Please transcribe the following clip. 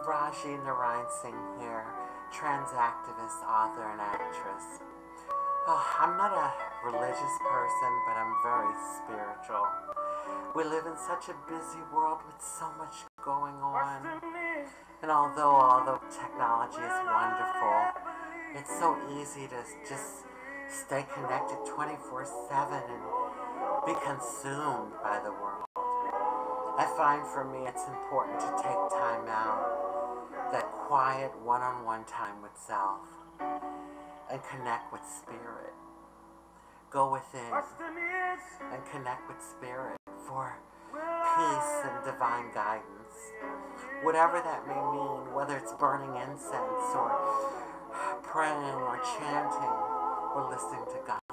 Rajee Narinesingh here, trans activist, author, and actress. I'm not a religious person, but I'm very spiritual. We live in such a busy world with so much going on. And although technology is wonderful, it's so easy to just stay connected 24/7 and be consumed by the world. I find for me it's important to take time out, that quiet one-on-one time with self, and connect with spirit. Go within and connect with spirit for peace and divine guidance. Whatever that may mean, whether it's burning incense or praying or chanting or listening to God.